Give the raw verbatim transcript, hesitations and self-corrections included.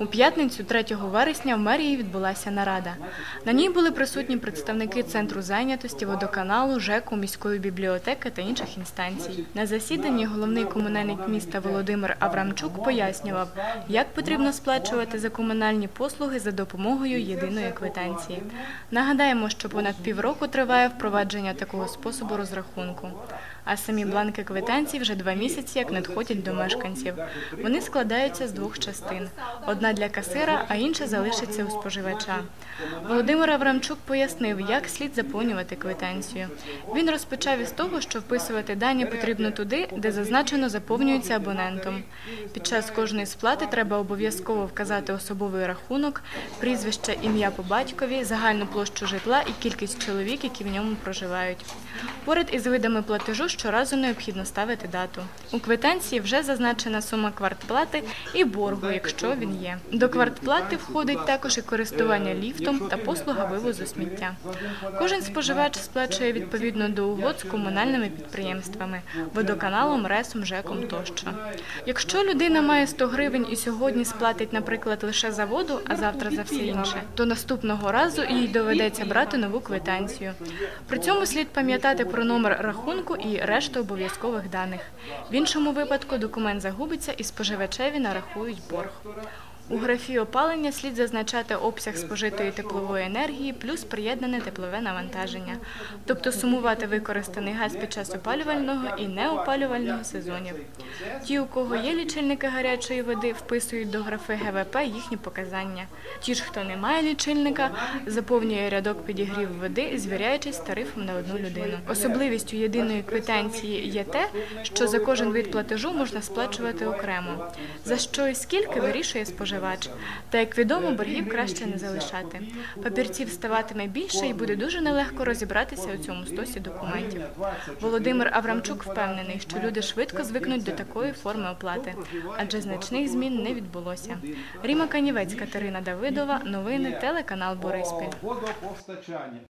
У п'ятницю, третього вересня, в мерії відбулася нарада. На ній були присутні представники Центру зайнятості, водоканалу, ЖЕКу, міської бібліотеки та інших інстанцій. На засіданні головний комунальник міста Володимир Аврамчук пояснював, як потрібно сплачувати за комунальні послуги за допомогою єдиної квитанції. Нагадаємо, що понад півроку триває впровадження такого способу розрахунку. А самі бланки квитанцій вже два місяці як надходять до мешканців. Вони складаються з двох частин. Одна для касира, а інша залишиться у споживача. Володимир Аврамчук пояснив, як слід заповнювати квитанцію. Він розпочав із того, що вписувати дані потрібно туди, де зазначено заповнюється абонентом. Під час кожної сплати треба обов'язково вказати особовий рахунок, прізвище, ім'я по батькові, загальну площу житла і кількість чоловік, які в ньому проживають. Поряд із видами платежу щоразу необхідно ставити дату. У квитанції вже зазначена сума квартплати і боргу, якщо він є. До квартплати входить також і користування ліфтом та послуга вивозу сміття. Кожен споживач сплачує відповідно до угод з комунальними підприємствами – водоканалом, РЕСом, ЖЕКом тощо. Якщо людина має сто гривень і сьогодні сплатить, наприклад, лише за воду, а завтра за все інше, то наступного разу їй доведеться брати нову квитанцію. При цьому слід пам'ятати про номер рахунку і решту обов'язкових даних. В іншому випадку документ загубиться і споживачеві нарахують борг. У графі опалення слід зазначати обсяг спожитої теплової енергії плюс приєднане теплове навантаження, тобто сумувати використаний газ під час опалювального і неопалювального сезонів. Ті, у кого є лічильники гарячої води, вписують до графи ге ве пе їхні показання. Ті ж, хто не має лічильника, заповнює рядок підігрів води, звіряючись з тарифом на одну людину. Особливістю єдиної квитанції є те, що за кожен вид платежу можна сплачувати окремо. За що і скільки вирішує споживач. Та, як відомо, боргів краще не залишати. Папірців ставатиме більше і буде дуже нелегко розібратися у цьому стосі документів. Володимир Аврамчук впевнений, що люди швидко звикнуть до такої форми оплати, адже значних змін не відбулося. Ріма Канівець, Катерина Давидова, новини, телеканал Бориспіль.